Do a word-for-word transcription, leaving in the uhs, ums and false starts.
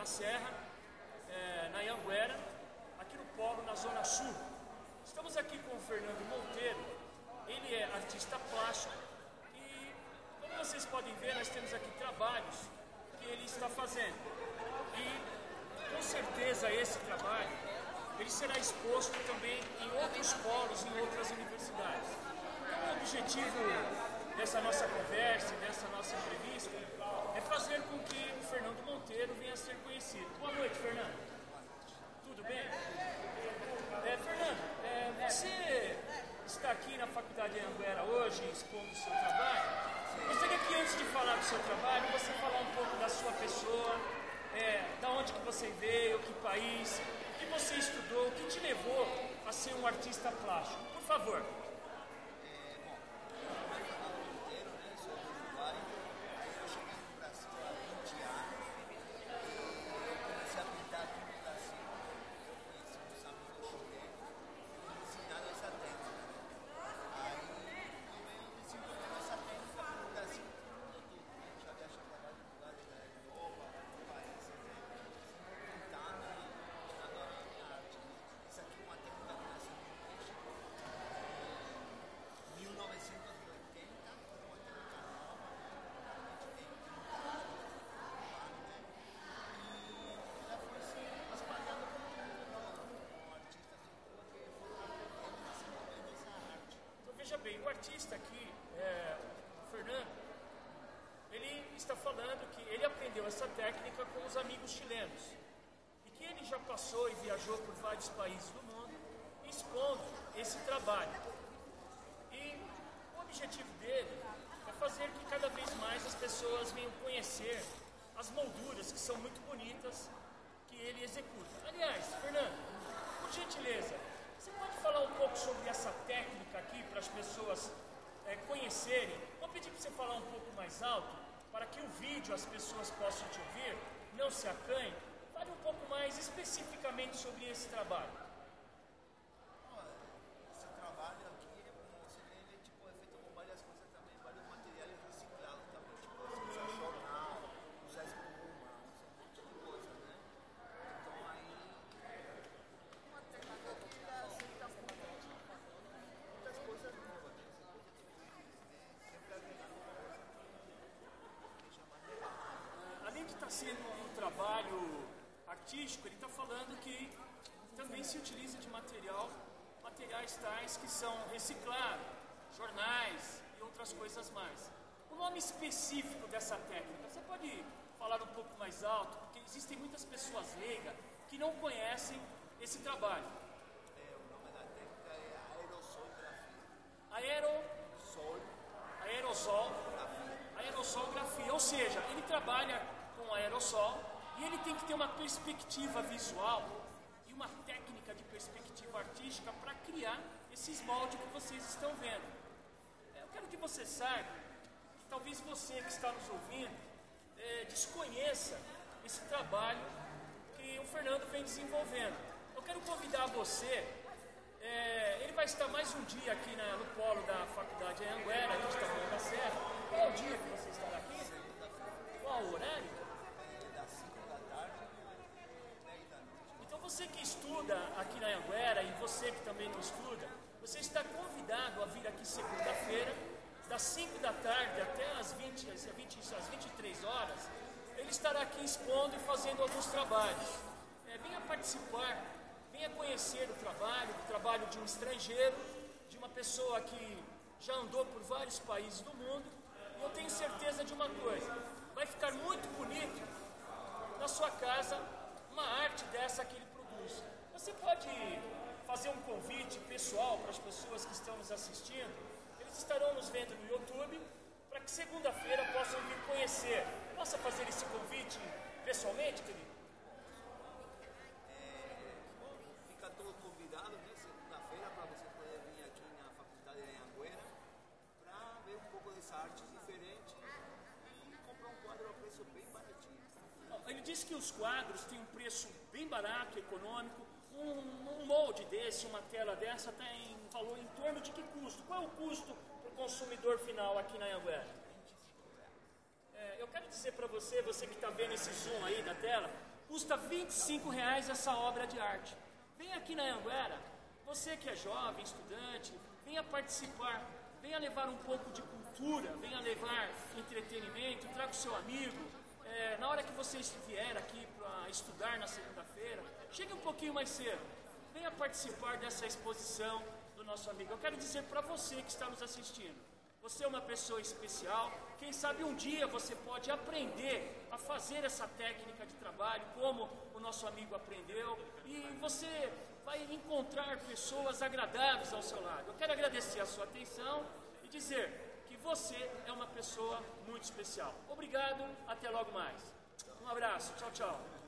Serra, é, na Anhanguera, aqui no Polo, na Zona Sul. Estamos aqui com o Fernando Monteiro. Ele é artista plástico e, como vocês podem ver, nós temos aqui trabalhos que ele está fazendo. E, com certeza, esse trabalho ele será exposto também em outros polos, em outras universidades. Então, o objetivo dessa nossa conversa, dessa nossa entrevista, é fazer com que o Fernando Monteiro venha a ser conhecido. Boa noite, Fernando. Tudo bem? É, Fernando, é, você está aqui na Faculdade de Anhanguera hoje, expondo o seu trabalho. Gostaria que, antes de falar do seu trabalho, você falar um pouco da sua pessoa, é, da onde que você veio, que país, o que você estudou, o que te levou a ser um artista plástico. Por favor. Veja bem, o artista aqui, é, o Fernando, ele está falando que ele aprendeu essa técnica com os amigos chilenos e que ele já passou e viajou por vários países do mundo expondo esse trabalho. E o objetivo dele é fazer que cada vez mais as pessoas venham conhecer as molduras que são muito bonitas que ele executa. Aliás, Fernando, por gentileza, você pode falar um pouco sobre essa técnica aqui para as pessoas é, conhecerem? Vou pedir para você falar um pouco mais alto para que o vídeo as pessoas possam te ouvir, não se acanhem. Fale um pouco mais especificamente sobre esse trabalho. Esse trabalho aqui, como você vê, ele tipo, é feito com várias coisas também, vários materiais reciclados também, tipo, você usa jornal, usa espuma, usa um monte de coisa, né? Então aí uma técnica que tira assim, muitas coisas novas, né? Sempre agregando uma coisa que deixa mais legal. Além de estar sendo um trabalho artístico, ele está falando que também se utiliza de material, materiais tais que são reciclados, jornais e outras coisas mais. O nome específico dessa técnica, você pode falar um pouco mais alto, porque existem muitas pessoas leigas que não conhecem esse trabalho. É, o nome da técnica é aerosolgrafia. Aerosol, aerosolgrafia. Aerosolgrafia, ou seja, ele trabalha com aerossol e ele tem que ter uma perspectiva visual e uma técnica de perspectiva artística para criar esses moldes que vocês estão vendo. Eu quero que você saiba que talvez você que está nos ouvindo é, desconheça esse trabalho que o Fernando vem desenvolvendo. Eu quero convidar você, é, ele vai estar mais um dia aqui na, no polo da Faculdade de Anhanguera, aqui de Taboão da Serra. Qual é o dia que você estará aqui? Qual o horário? Das cinco da tarde às dez da noite. Então você que estuda aqui na Anhanguera e você que também não estuda, você está convidado a vir aqui segunda-feira, das cinco da tarde até as, vinte, às, vinte, às vinte e três horas, ele estará aqui expondo e fazendo alguns trabalhos. É, venha participar, venha conhecer o trabalho, o trabalho de um estrangeiro, de uma pessoa que já andou por vários países do mundo, e eu tenho certeza de uma coisa, vai ficar muito bonito na sua casa uma arte dessa que ele produz. Você pode fazer um convite pessoal para as pessoas que estão nos assistindo, eles estarão nos vendo no YouTube, para que segunda-feira possam vir conhecer. Possa fazer esse convite pessoalmente, querido? É, fica todo convidado, né, segunda-feira, para você poder vir aqui na Faculdade de Anhanguera para ver um pouco dessa arte diferente e comprar um quadro a preço bem baratinho. Ele disse que os quadros têm um preço bem barato, econômico. Um, um molde desse, uma tela dessa, tem valor em torno de que custo? Qual é o custo para o consumidor final aqui na Anhanguera? É, eu quero dizer para você, você que está vendo esse zoom aí da tela, Custa vinte e cinco reais essa obra de arte. Vem aqui na Anhanguera, você que é jovem, estudante, venha participar, venha levar um pouco de cultura, venha levar entretenimento, traga o seu amigo. É, na hora que você vier aqui para estudar na segunda-feira, chegue um pouquinho mais cedo, venha participar dessa exposição do nosso amigo. Eu quero dizer para você que está nos assistindo, você é uma pessoa especial, quem sabe um dia você pode aprender a fazer essa técnica de trabalho, como o nosso amigo aprendeu, e você vai encontrar pessoas agradáveis ao seu lado. Eu quero agradecer a sua atenção e dizer que você é uma pessoa muito especial. Obrigado, até logo mais. Um abraço, tchau, tchau.